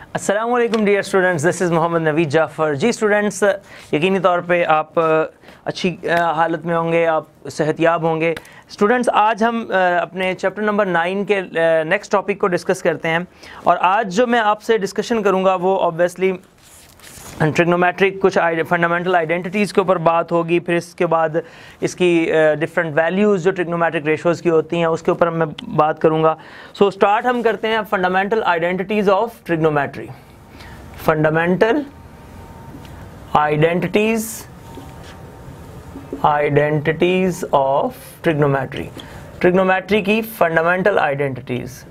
अस्सलाम वालेकुम dear students, this is M.Naveed Jafar. जी स्टूडेंट्स, यकीनी तौर पे आप अच्छी हालत में होंगे, आप सेहतियाब होंगे। स्टूडेंट्स, आज हम अपने चैप्टर नंबर 9 के नेक्स्ट टॉपिक को डिस्कस करते हैं। और आज जो मैं आपसे डिस्कशन करूँगा वो ऑब्वियसली ट्रिग्नोमेट्रिक कुछ फंडामेंटल आइडेंटिटीज़ के ऊपर बात होगी। फिर इसके बाद इसकी डिफरेंट वैल्यूज़ जो ट्रिग्नोमेट्रिक रेशोज़ की होती हैं उसके ऊपर मैं बात करूँगा। सो स्टार्ट हम करते हैं fundamental identities of trigonometry. Fundamental identities of trigonometry, trigonometry की फंडामेंटल आइडेंटिटीज़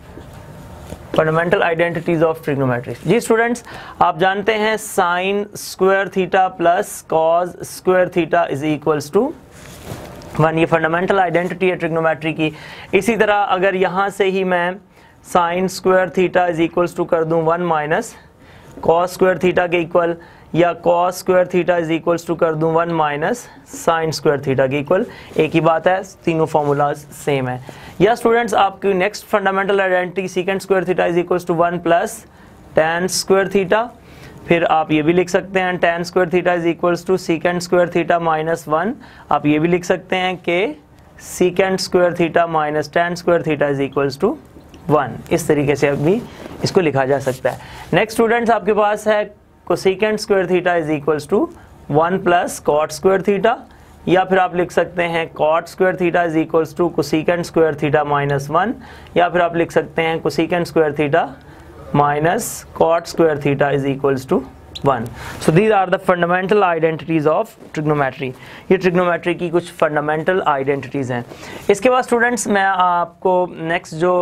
ऑफ ट्रिग्नोमेट्री। जी स्टूडेंट्स, आप जानते हैं sine square theta plus cos square theta is equals to 1। ये फंडामेंटल आइडेंटिटी है ट्रिग्नोमेट्री की। इसी तरह अगर यहाँ से ही मैं sine square theta is equals to कर दूँ 1 माइनस कॉस स्क्वायर थीटा के इक्वल, या cos square theta is equals to कर दूँ 1 माइनस साइन स्क्वायर थीटा के इक्वल, एक ही बात है, तीनों फार्मूलाज सेम है। या स्टूडेंट्स, आपकी next fundamental identity secant square theta is equals to 1 plus tan square theta. फिर आप ये भी लिख सकते हैं tan square theta is equals to secant square theta minus 1। आप ये भी लिख सकते हैं कि secant square theta minus tan square theta is equals to 1। इस तरीके से अभी इसको लिखा जा सकता है। नेक्स्ट स्टूडेंट्स, आपके पास है cosecant square theta is equals to 1 plus cot square theta, या फिर आप लिख सकते हैं cot square theta is equals to cosecant square theta minus 1, या फिर आप लिख सकते हैं cosecant square theta minus cot square theta is equals to 1। So these are the fundamental identities of trigonometry. ये ट्रिग्नोमेट्री की कुछ फंडामेंटल आइडेंटिटीज हैं। इसके बाद स्टूडेंट्स, मैं आपको नेक्स्ट जो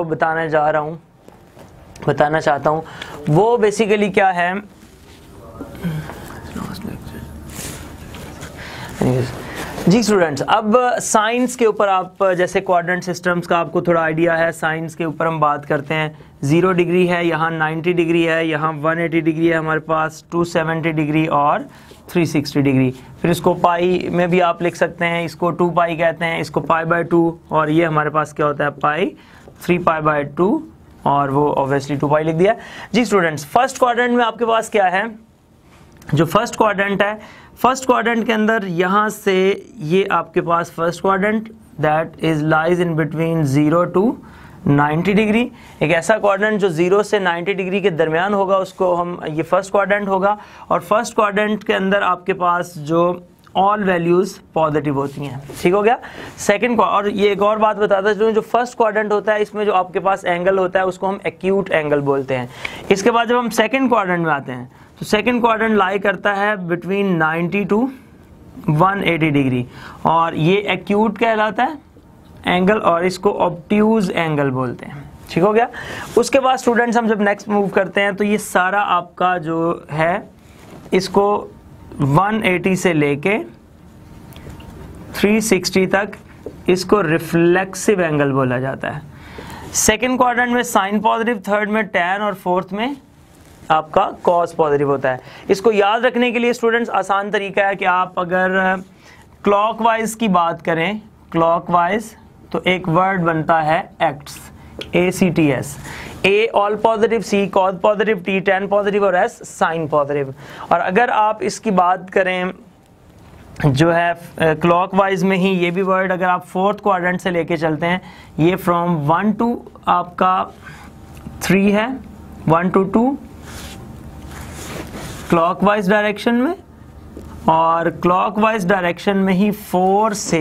बताना चाहता हूँ वो बेसिकली क्या है। जी स्टूडेंट्स, अब साइंस के ऊपर आप जैसे क्वाड्रेंट सिस्टम्स का आपको थोड़ा आइडिया है। साइंस के ऊपर हम बात करते हैं। 0 डिग्री है, यहाँ 90 डिग्री है, यहाँ 180 डिग्री है, हमारे पास 270 डिग्री और 360 डिग्री। फिर इसको पाई में भी आप लिख सकते हैं, इसको 2 पाई कहते हैं, इसको π/2, और ये हमारे पास क्या होता है पाई 3π/2, और वो ऑब्वियसली 2 पाई लिख दिया। जी स्टूडेंट्स, फर्स्ट क्वाड्रेंट में आपके पास क्या है, जो फर्स्ट क्वाड्रेंट है, फर्स्ट क्वाड्रेंट के अंदर यहाँ से ये आपके पास first quadrant that is lies in between 0 to 90 degree. एक ऐसा क्वाड्रेंट जो 0 से 90 डिग्री के दरमियान होगा उसको हम, ये फर्स्ट क्वाड्रेंट होगा। और फर्स्ट क्वाड्रेंट के अंदर आपके पास जो ऑल वैल्यूज पॉजिटिव होती हैं, ठीक हो गया। सेकंड, और ये एक और बात बताता चलूँ, जो फर्स्ट क्वाड्रेंट होता है इसमें जो आपके पास एंगल होता है उसको हम एक्यूट एंगल बोलते हैं। इसके बाद जब हम सेकंड क्वाड्रेंट में आते हैं तो सेकंड क्वाड्रेंट लाई करता है बिटवीन 90 to 180 डिग्री, और ये एक्यूट कहलाता है एंगल, और इसको ऑब्ट्यूज एंगल बोलते हैं, ठीक हो गया। उसके बाद स्टूडेंट्स, हम जब नेक्स्ट मूव करते हैं तो ये सारा आपका जो है इसको 180 से लेके 360 तक इसको रिफ्लेक्सिव एंगल बोला जाता है। सेकंड क्वाड्रेंट में साइन पॉजिटिव, थर्ड में टैन, और फोर्थ में आपका कॉस पॉजिटिव होता है। इसको याद रखने के लिए स्टूडेंट्स आसान तरीका है कि आप अगर क्लॉकवाइज की बात करें, क्लॉकवाइज, तो एक वर्ड बनता है acts, ACTS, A all positive, C cos positive, T tan positive, और S साइन पॉजिटिव। और अगर आप इसकी बात करें जो है क्लॉकवाइज में ही, ये भी वर्ड अगर आप फोर्थ क्वाड्रेंट से लेके चलते हैं, ये फ्रॉम 1 to आपका 3 है, 1 to 2 क्लॉकवाइज डायरेक्शन में, और क्लॉकवाइज डायरेक्शन में ही 4 से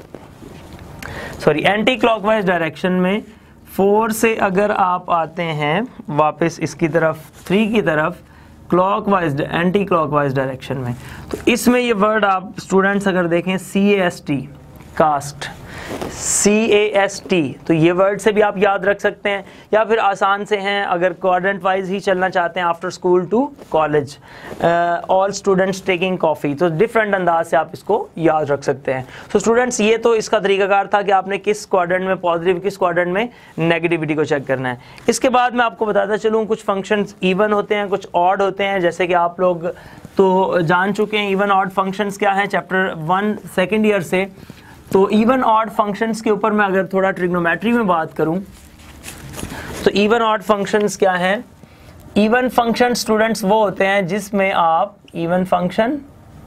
एंटी क्लॉकवाइज डायरेक्शन में 4 से अगर आप आते हैं वापस इसकी तरफ 3 की तरफ क्लॉकवाइज एंटी क्लॉकवाइज डायरेक्शन में, तो इसमें ये वर्ड आप स्टूडेंट्स अगर देखें CAST, कास्ट, CAST, तो ये वर्ड से भी आप याद रख सकते हैं। या फिर आसान से हैं, अगर क्वाड्रेंट वाइज ही चलना चाहते हैं, after school to college, all students taking coffee, तो डिफरेंट अंदाज से आप इसको याद रख सकते हैं। तो स्टूडेंट्स, ये तो इसका तरीकाकार था कि आपने किस क्वाड्रेंट में पॉजिटिव, किस क्वाड्रेंट में नेगेटिविटी को चेक करना है। इसके बाद मैं आपको बताता चलूँ, कुछ फंक्शंस इवन होते हैं, कुछ ऑड होते हैं, जैसे कि आप लोग तो जान चुके हैं इवन ऑड फंक्शंस क्या हैं चैप्टर 1 सेकेंड ईयर से। तो इवन ऑड फंक्शंस के ऊपर मैं अगर थोड़ा ट्रिग्नोमेट्री में बात करूं तो इवन ऑड फंक्शंस क्या हैं, इवन फंक्शन स्टूडेंट्स वो होते हैं जिसमें आप even function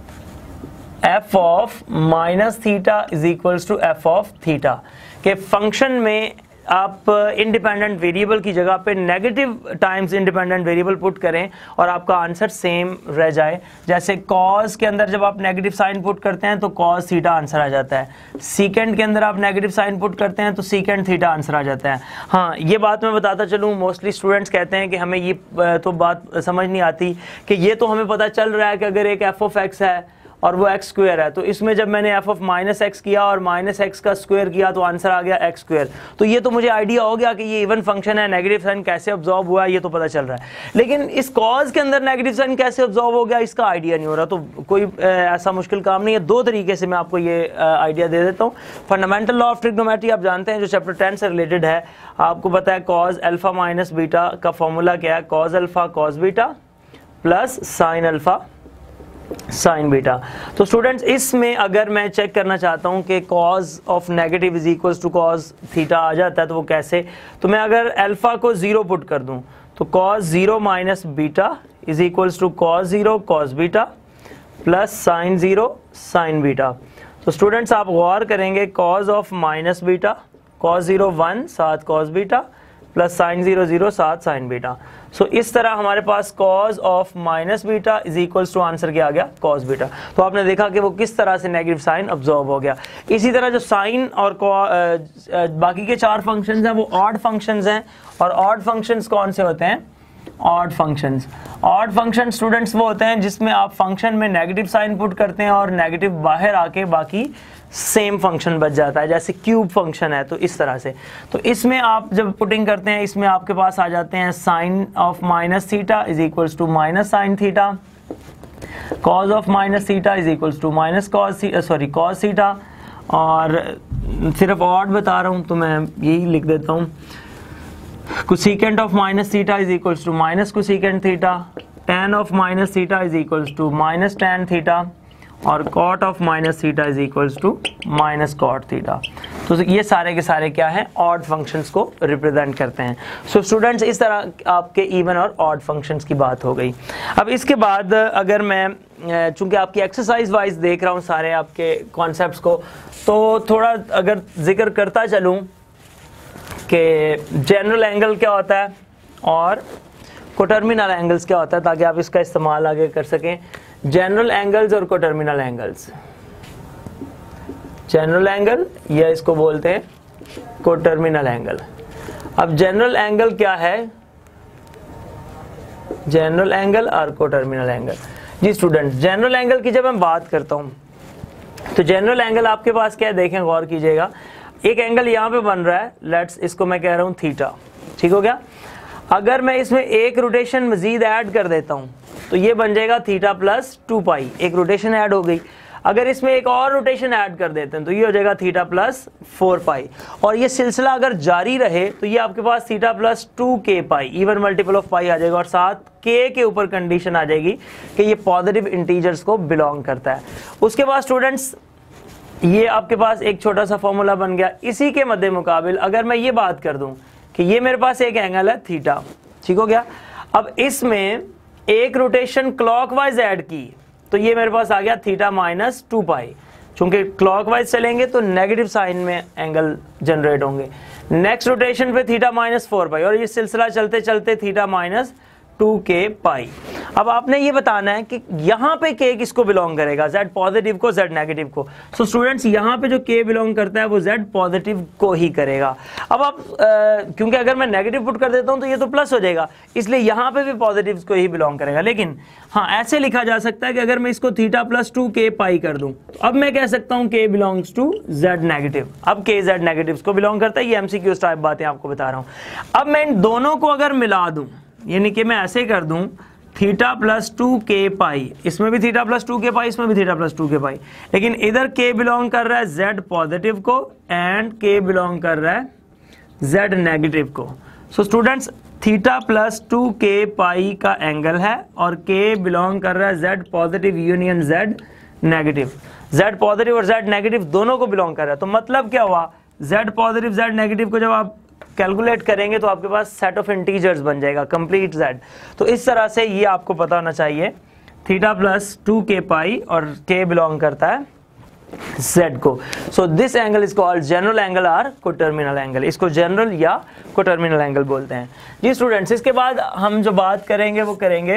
f of minus theta is equals to f of theta के फंक्शन में आप इंडिपेंडेंट वेरिएबल की जगह पे negative times independent variable put करें और आपका आंसर सेम रह जाए। जैसे कॉस के अंदर जब आप नेगेटिव साइन पुट करते हैं तो कॉस थीटा आंसर आ जाता है, सीकेंड के अंदर आप नेगेटिव साइन पुट करते हैं तो सीकेंड थीटा आंसर आ जाता है। हाँ, ये बात मैं बताता चलूँ, मोस्टली स्टूडेंट्स कहते हैं कि हमें ये तो बात समझ नहीं आती कि ये तो हमें पता चल रहा है कि अगर एक एफ ऑफ एक्स है और वो एक्स स्क्वायर है, तो इसमें जब मैंने एफ ऑफ माइनस एक्स किया और माइनस एक्स का स्क्वायर किया तो आंसर आ गया एक्स स्क्वायर। तो ये तो मुझे आइडिया हो गया कि ये इवन फंक्शन है, नेगेटिव साइन कैसे ऑब्जॉर्व हुआ ये तो पता चल रहा है, लेकिन इस कॉज के अंदर नेगेटिव साइन कैसे ऑब्जॉर्व हो गया इसका आइडिया नहीं हो रहा। तो कोई ऐसा मुश्किल काम नहीं है, दो तरीके से मैं आपको ये आइडिया दे देता हूँ। फंडामेंटल लॉ ऑफ ट्रिग्नोमेट्री आप जानते हैं जो चैप्टर 10 से रिलेटेड है, आपको पता है कॉज अल्फा माइनस बीटा का फॉर्मूला क्या है, cos alpha cos beta plus sine alpha sine beta. तो स्टूडेंट्स इसमें अगर मैं चेक करना चाहता हूं कि cos of negative is equals to cos theta आ जाता है तो वो कैसे, तो मैं अगर अल्फा को 0 पुट कर दूं तो cos 0 minus beta is equals to cos 0 cos beta plus sine 0 sine beta. तो स्टूडेंट्स आप गौर करेंगे cos of minus beta cos 0 1 साथ कॉज बीटा प्लस साइन 0 0 साथ साइन बीटा। सो इस तरह हमारे पास cos of minus beta is equals to answer क्या आ गया कॉस बीटा। तो आपने देखा कि वो किस तरह से नेगेटिव साइन ऑब्जॉर्व हो गया। इसी तरह जो साइन और बाकी के 4 फंक्शंस हैं वो ऑड फंक्शंस हैं, और ऑड फंक्शंस कौन से होते हैं, odd functions. Odd function students वो होते हैं जिसमें आप फंक्शन में नेगेटिव साइन पुट करते हैं और नेगेटिव बाहर आके बाकी सेम फंक्शन बच जाता है, जैसे क्यूब फंक्शन है। तो इस तरह से, तो इसमें आप जब पुटिंग करते हैं इसमें आपके पास आ जाते हैं sine of minus theta is equals to minus sine theta, cos of minus theta is equals to minus cos theta. और सिर्फ ऑड बता रहा हूँ तो मैं यही लिख देता हूँ, cosecant of minus theta is equals to minus cosecant theta, tan of minus theta is equals to minus tan theta, और cot of minus theta is equals to minus cot theta. तो ये सारे के सारे क्या हैं, ऑड फंक्शंस को represent करते हैं। सो स्टूडेंट्स इस तरह आपके इवन और ऑड फंक्शंस की बात हो गई। अब इसके बाद अगर मैं चूंकि आपकी एक्सरसाइज वाइज देख रहा हूँ सारे आपके कॉन्सेप्ट्स को, तो थोड़ा अगर जिक्र करता चलूँ कि जनरल एंगल क्या होता है और कोटर्मिनल एंगल्स क्या होता है, ताकि आप इसका इस्तेमाल आगे कर सकें। जनरल एंगल्स और कोटर्मिनल एंगल्स, जनरल एंगल या इसको बोलते हैं कोटर्मिनल एंगल। अब जनरल एंगल क्या है, जनरल एंगल और कोटर्मिनल एंगल। जी स्टूडेंट, जनरल एंगल की जब मैं बात करता हूं तो जनरल एंगल आपके पास क्या है, देखें गौर कीजिएगा। एक एंगल यहां पे बन रहा है, लेट्स इसको मैं कह रहा हूं थीटा, ठीक हो गया। अगर मैं इसमें एक रोटेशन मजीद ऐड कर देता हूं तो ये बन जाएगा थीटा प्लस 2 पाई, एक रोटेशन ऐड हो गई। अगर इसमें एक और रोटेशन ऐड कर देते हैं तो ये हो जाएगा थीटा प्लस 4 पाई, और ये सिलसिला अगर जारी रहे तो ये आपके पास theta plus 2k pi, even multiple of pi आ जाएगा, और साथ k के ऊपर कंडीशन आ जाएगी कि ये पॉजिटिव इंटीजर्स को बिलोंग करता है। उसके बाद स्टूडेंट्स ये आपके पास एक छोटा सा फॉर्मूला बन गया। इसी के मद्दे मुकाबिल अगर मैं ये बात कर दूं कि ये मेरे पास एक एंगल है थीटा, ठीक हो गया। अब इसमें एक रोटेशन क्लॉकवाइज ऐड की तो ये मेरे पास आ गया थीटा माइनस 2 पाई, चूंकि क्लॉकवाइज चलेंगे तो नेगेटिव साइन में एंगल जनरेट होंगे। नेक्स्ट रोटेशन पे थीटा माइनस 4 पाई, और ये सिलसिला चलते चलते थीटा माइनस 2k पाई। अब आपने ये बताना है कि यहाँ पे k किसको बिलोंग करेगा, z पॉजिटिव को, z नेगेटिव को। सो स्टूडेंट्स यहाँ पे जो k बिलोंग करता है वो z पॉजिटिव को ही करेगा। अब आप क्योंकि अगर मैं नेगेटिव पुट कर देता हूँ तो ये तो प्लस हो जाएगा, इसलिए यहाँ पे भी पॉजिटिव को ही बिलोंग करेगा। लेकिन हाँ, ऐसे लिखा जा सकता है कि अगर मैं इसको थीटा प्लस 2k पाई कर दूं तो अब मैं कह सकता हूँ k belongs to z negative. अब k z नेगेटिव को बिलोंग करता है, ये MCQ टाइप बातें आपको बता रहा हूँ। अब मैं इन दोनों को अगर मिला दूं, यानी कि मैं ऐसे कर दूं थीटा प्लस 2k पाई, इसमें भी थीटा प्लस 2k पाई, इसमें भी थीटा प्लस 2k पाई, लेकिन इधर k बिलोंग कर रहा है z पॉजिटिव को एंड k बिलोंग कर रहा है z नेगेटिव को। So students theta plus 2k pi का एंगल है और k बिलोंग कर रहा है z positive union z negative. z positive और z नेगेटिव दोनों को बिलोंग कर रहा है, तो मतलब क्या हुआ, z पॉजिटिव z नेगेटिव को जब आप कैलकुलेट करेंगे तो आपके पास सेट ऑफ इंटीजर्स बन जाएगा कंप्लीट z। तो इस तरह से ये आपको पता होना चाहिए थीटा प्लस 2k पाई और k बिलोंग करता है z को। So this angle is called general angle और कोटर्मिनल एंगल। इसको जनरल या कोटर्मिनल एंगल बोलते हैं जी स्टूडेंट्स। इसके बाद हम जो बात करेंगे वो करेंगे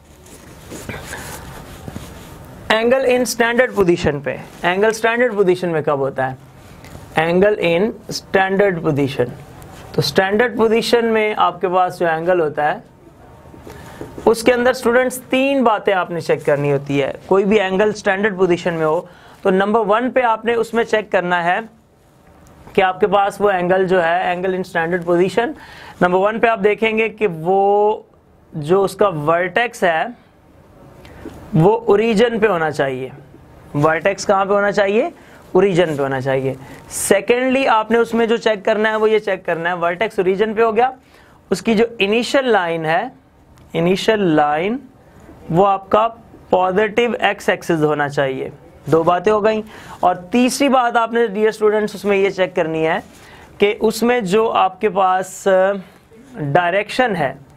एंगल इन स्टैंडर्ड पोजीशन पे। एंगल स्टैंडर्ड पोजीशन में कब होता है? Angle in standard position. तो स्टैंडर्ड पोजीशन में आपके पास जो एंगल होता है उसके अंदर स्टूडेंट्स 3 बातें आपने चेक करनी होती है। कोई भी एंगल स्टैंडर्ड पोजीशन में हो तो नंबर 1 पे आपने उसमें चेक करना है कि आपके पास वो एंगल जो है angle in standard position, number 1 पे आप देखेंगे कि वो जो उसका वर्टेक्स है वो ओरिजिन पे होना चाहिए। वर्टेक्स कहाँ पे होना चाहिए? ओरिजिन पे होना चाहिए। सेकेंडली आपने उसमें जो चेक करना है वो ये चेक करना है वर्टेक्स ओरिजिन पे हो गया, उसकी जो इनिशियल लाइन है, इनिशियल लाइन वो आपका पॉजिटिव एक्स एक्सिस होना चाहिए। 2 बातें हो गई। और तीसरी बात आपने डियर स्टूडेंट्स उसमें ये चेक करनी है कि उसमें जो आपके पास डायरेक्शन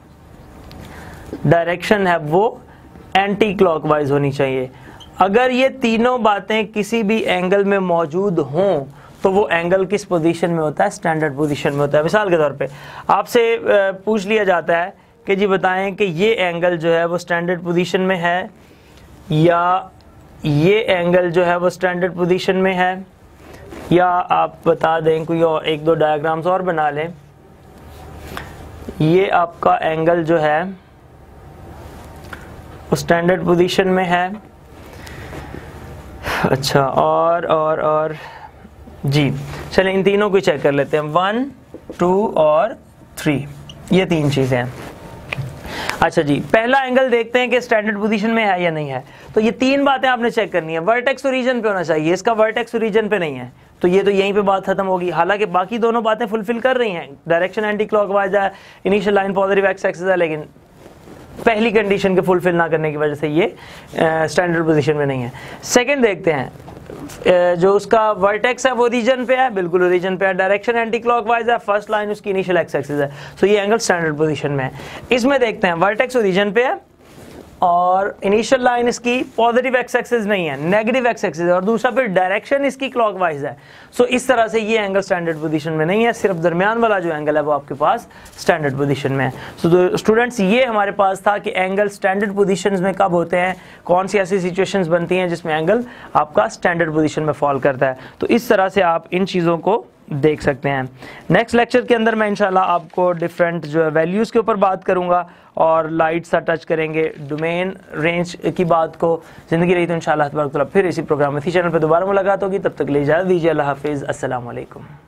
है वो एंटी क्लॉकवाइज होनी चाहिए। अगर ये तीनों बातें किसी भी एंगल में मौजूद हों तो वो एंगल किस पोजीशन में होता है? स्टैंडर्ड पोजीशन में होता है। मिसाल के तौर पे आपसे पूछ लिया जाता है कि जी बताएं कि ये एंगल जो है वो स्टैंडर्ड पोजीशन में है या ये एंगल जो है वो स्टैंडर्ड पोजीशन में है, या आप बता दें कोई और 1-2 डायग्राम्स और बना लें। ये आपका एंगल जो है वो स्टैंडर्ड पोजीशन में है। अच्छा और जी चलें इन तीनों को चेक कर लेते हैं। 1, 2 और 3 ये 3 चीजें हैं। अच्छा जी पहला एंगल देखते हैं कि स्टैंडर्ड पोजीशन में है या नहीं है। तो ये 3 बातें आपने चेक करनी है। वर्टेक्स ओरिजिन पे होना चाहिए, इसका वर्टेक्स ओरिजिन पे नहीं है तो ये तो यहीं पे बात खत्म होगी। हालांकि बाकी दोनों बातें फुलफिल कर रही हैं, डायरेक्शन एंटी क्लॉकवाइज है, initial line positive x axis है, लेकिन पहली कंडीशन के फुलफिल ना करने की वजह से ये स्टैंडर्ड पोजीशन में नहीं है। सेकंड देखते हैं जो उसका वर्टेक्स है वो ओरिजिन पे है, बिल्कुल ओरिजिन पे है, डायरेक्शन एंटी क्लॉकवाइज है, फर्स्ट लाइन उसकी इनिशियल एक्स एक्सिस है, सो ये एंगल स्टैंडर्ड पोजीशन में है। इसमें देखते हैं वर्टेक्स ओरिजिन पे है और इनिशियल लाइन इसकी पॉजिटिव एक्स एक्सिस नहीं है, नेगेटिव एक्स एक्सिस है, और दूसरा फिर डायरेक्शन इसकी क्लॉकवाइज है। सो इस तरह से ये एंगल स्टैंडर्ड पोजीशन में नहीं है, सिर्फ दरमियान वाला जो एंगल है वो आपके पास स्टैंडर्ड पोजीशन में है। सो स्टूडेंट्स ये हमारे पास था कि एंगल स्टैंडर्ड पोजीशंस में कब होते हैं, कौन सी ऐसी सिचुएशंस बनती हैं जिसमें एंगल आपका स्टैंडर्ड पोजीशन में फॉल करता है। तो इस तरह से आप इन चीज़ों को देख सकते हैं। नेक्स्ट लेक्चर के अंदर मैं इंशाल्लाह आपको डिफरेंट जो है वैल्यूज़ के ऊपर बात करूंगा और लाइट सा टच करेंगे डोमेन रेंज की बात को। ज़िंदगी रही तो इंशाल्लाह तबारक व तआला फिर इसी प्रोग्राम में इसी चैनल पर दोबारा मुलाकात होगी। तब तक ले इजाज़त दीजिए। अल्लाह हाफिज़। अस्सलाम वालेकुम।